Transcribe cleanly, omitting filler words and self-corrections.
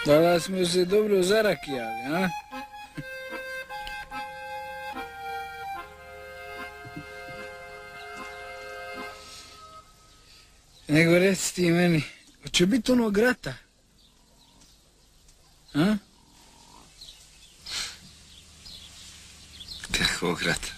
Da smo se dobro zarakijali, a? Nego reci ti meni, hoće biti onog rata? A? Kakvog rata?